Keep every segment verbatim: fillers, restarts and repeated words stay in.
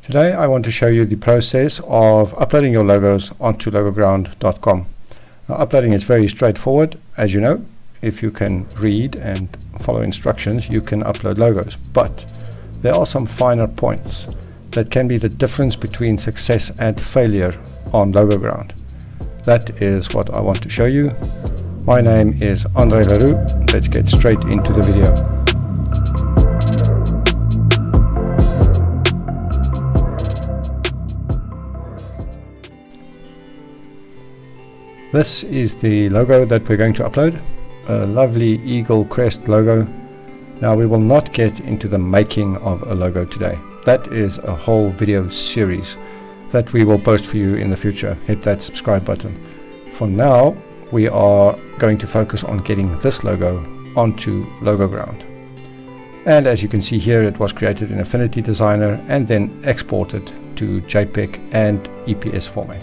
Today I want to show you the process of uploading your logos onto logo ground dot com. Now, uploading is very straightforward. As you know, if you can read and follow instructions, you can upload logos. But there are some finer points that can be the difference between success and failure on LogoGround. That is what I want to show you. My name is Andre le Roux. Let's get straight into the video. This is the logo that we're going to upload, a lovely eagle crest logo. Now, we will not get into the making of a logo today. That is a whole video series that we will post for you in the future. Hit that subscribe button. For now, we are going to focus on getting this logo onto LogoGround. And as you can see here, it was created in Affinity Designer and then exported to JPEG and E P S format.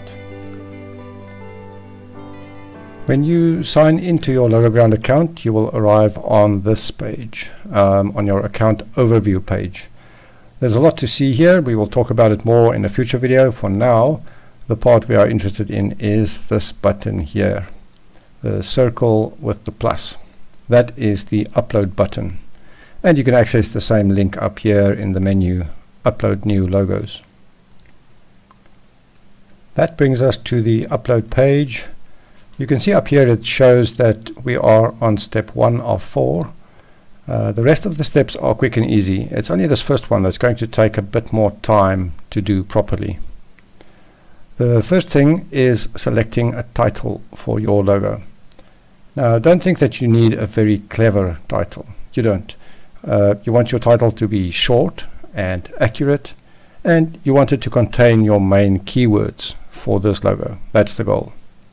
When you sign into your LogoGround account, you will arrive on this page, um, on your account overview page. There's a lot to see here. We will talk about it more in a future video. For now, the part we are interested in is this button here, the circle with the plus. That is the upload button. And you can access the same link up here in the menu, upload new logos. That brings us to the upload page. You can see up here it shows that we are on step one of four. Uh, the rest of the steps are quick and easy. It's only this first one that's going to take a bit more time to do properly. The first thing is selecting a title for your logo. Now, don't think that you need a very clever title. You don't. Uh, you want your title to be short and accurate, and you want it to contain your main keywords for this logo. That's the goal.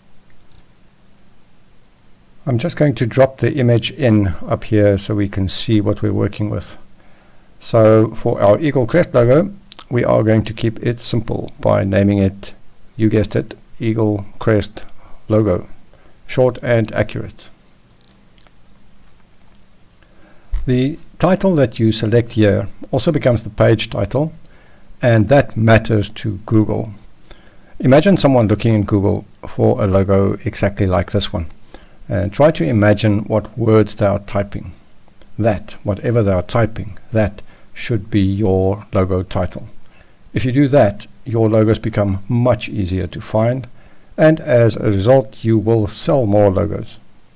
I'm just going to drop the image in up here so we can see what we're working with. So for our Eagle Crest logo, we are going to keep it simple by naming it, you guessed it, Eagle Crest Logo. Short and accurate. The title that you select here also becomes the page title, and that matters to Google. Imagine someone looking in Google for a logo exactly like this one. And try to imagine what words they are typing. That, whatever they are typing, that should be your logo title. If you do that, your logos become much easier to find, and as a result, you will sell more logos.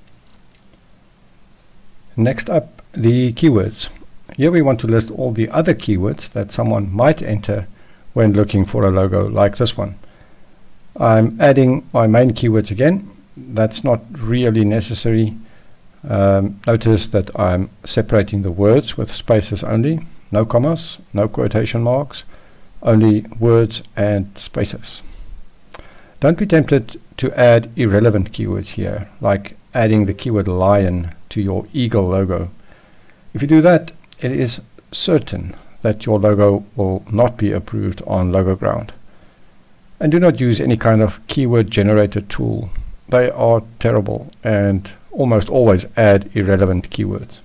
Next up, the keywords. Here we want to list all the other keywords that someone might enter when looking for a logo like this one. I'm adding my main keywords again. That's not really necessary. Um, notice that I'm separating the words with spaces only, no commas, no quotation marks, only words and spaces. Don't be tempted to add irrelevant keywords here, like adding the keyword lion to your eagle logo. If you do that, it is certain that your logo will not be approved on LogoGround. And do not use any kind of keyword generator tool. They are terrible and almost always add irrelevant keywords.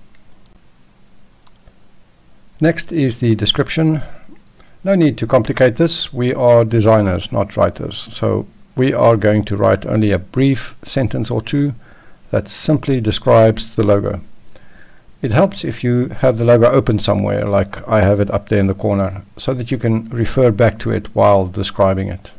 Next is the description. No need to complicate this. We are designers, not writers. So we are going to write only a brief sentence or two that simply describes the logo. It helps if you have the logo open somewhere, like I have it up there in the corner, so that you can refer back to it while describing it.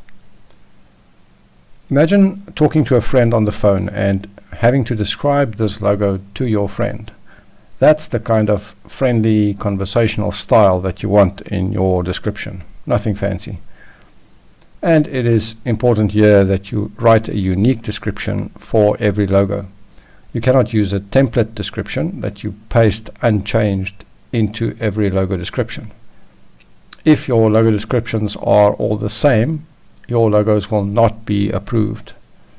Imagine talking to a friend on the phone and having to describe this logo to your friend. That's the kind of friendly conversational style that you want in your description. Nothing fancy. And it is important here that you write a unique description for every logo. You cannot use a template description that you paste unchanged into every logo description. If your logo descriptions are all the same, your logos will not be approved.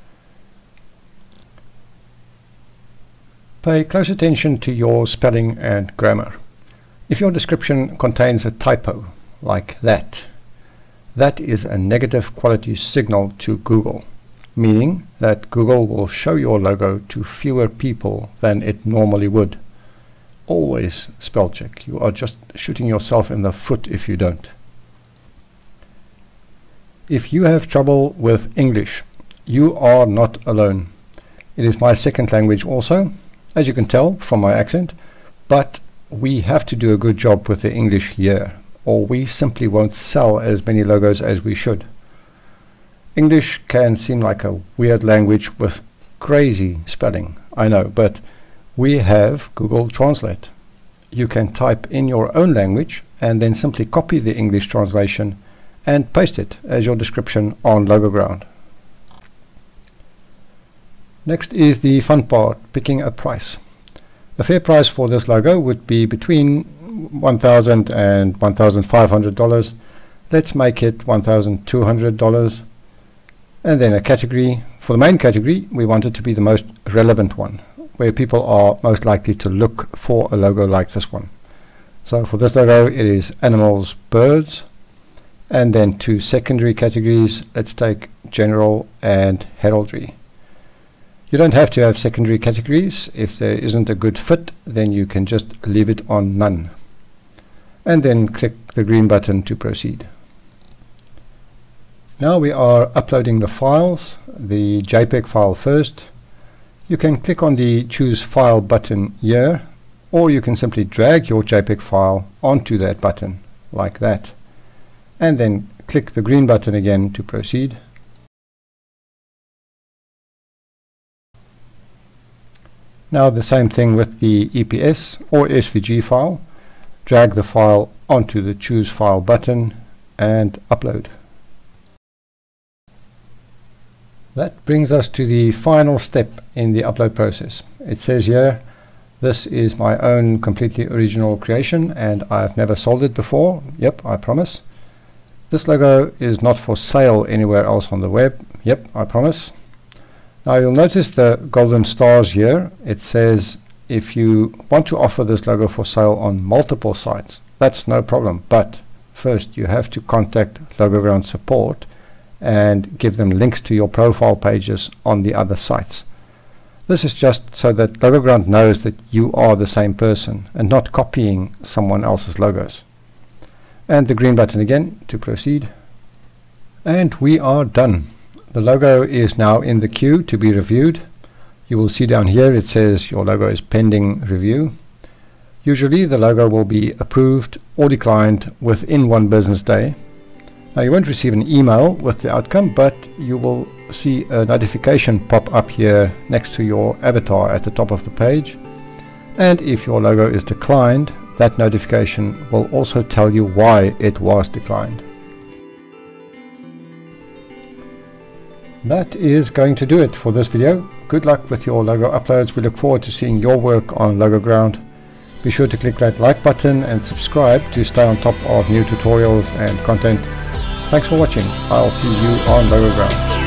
Pay close attention to your spelling and grammar. If your description contains a typo, like that, that is a negative quality signal to Google, meaning that Google will show your logo to fewer people than it normally would. Always spell check. You are just shooting yourself in the foot if you don't. if you have trouble with English, you are not alone. It is my second language also, as you can tell from my accent, but we have to do a good job with the English here, or we simply won't sell as many logos as we should. English can seem like a weird language with crazy spelling, I know, but we have Google Translate. You can type in your own language and then simply copy the English translation and paste it as your description on LogoGround. Next is the fun part, picking a price. The fair price for this logo would be between one thousand dollars and one thousand five hundred dollars. Let's make it one thousand two hundred dollars. And then a category. For the main category, we want it to be the most relevant one, where people are most likely to look for a logo like this one. So for this logo, it is animals, birds. And then two secondary categories. Let's take general and heraldry. You don't have to have secondary categories. If there isn't a good fit, then you can just leave it on none. And then click the green button to proceed. Now we are uploading the files, the JPEG file first. You can click on the choose file button here, or you can simply drag your JPEG file onto that button like that. And then click the green button again to proceed. Now the same thing with the E P S or S V G file. Drag the file onto the choose file button and upload. That brings us to the final step in the upload process. It says here, this is my own completely original creation and I've never sold it before. Yep, I promise. This logo is not for sale anywhere else on the web. Yep, I promise. Now you'll notice the golden stars here. It says if you want to offer this logo for sale on multiple sites, that's no problem. But first you have to contact LogoGround support and give them links to your profile pages on the other sites. This is just so that LogoGround knows that you are the same person and not copying someone else's logos. And the green button again to proceed. And we are done. The logo is now in the queue to be reviewed. You will see down here it says your logo is pending review. Usually the logo will be approved or declined within one business day. Now you won't receive an email with the outcome, but you will see a notification pop up here next to your avatar at the top of the page. And if your logo is declined, that notification will also tell you why it was declined. That is going to do it for this video. Good luck with your logo uploads. We look forward to seeing your work on LogoGround. Be sure to click that like button and subscribe to stay on top of new tutorials and content. Thanks for watching. I'll see you on LogoGround.